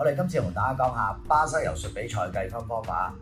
我哋今次同大家講下巴西柔術比賽計分方法。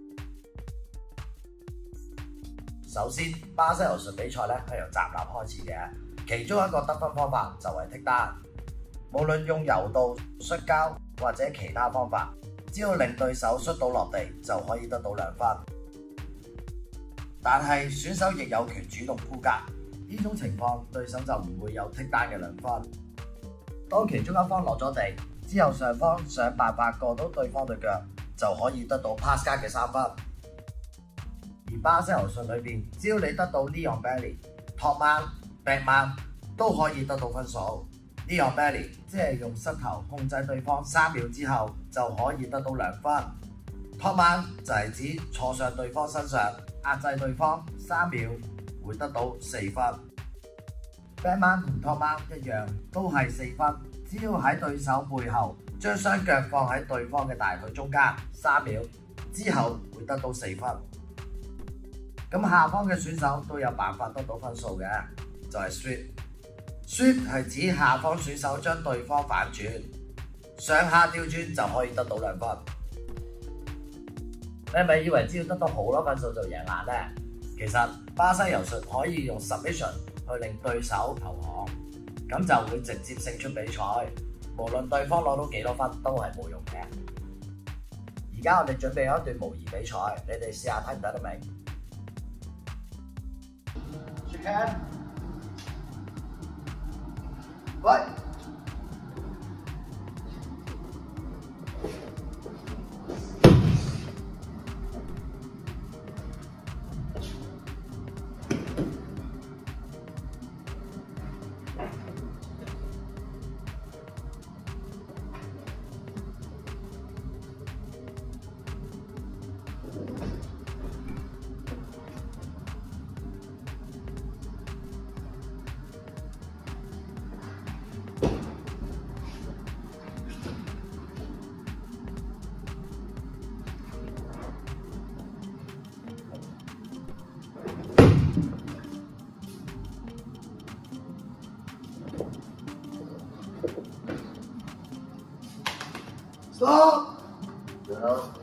首先，巴西柔術比賽咧係由站立開始嘅，其中一個得分方法就係剔單。無論用柔道、摔跤或者其他方法，只要令對手摔倒落地就可以得到2分。但係選手亦有權主動沽格，呢種情況對手就唔會有剔單嘅2分。當其中一方落咗地之後，上方想辦法過到對方對腳，就可以得到 pass 格嘅3分。而巴西柔術裏邊，只要你得到 knee on belly、top mount、back mount 都可以得到分數。knee on belly 即係用膝頭控制對方3秒之後就可以得到2分。top mount 就係指坐上對方身上壓制對方3秒會得到4分。back mount 同 top mount 一樣都係4分，只要喺對手背後將雙腳放喺對方嘅大腿中間3秒之後會得到4分。咁下方嘅選手都有辦法得到分數嘅，就係 sweep。sweep 係指下方選手將對方反轉，上下調轉就可以得到2分。你係咪以為只要得到好多分數就贏硬呢？其實巴西柔術可以用 submission 去令對手投降，咁就會直接勝出比賽。無論對方攞到幾多分都係冇用嘅。而家我哋準備咗一段模擬比賽，你哋試下睇唔睇得明？Shake hand。喂。Stop!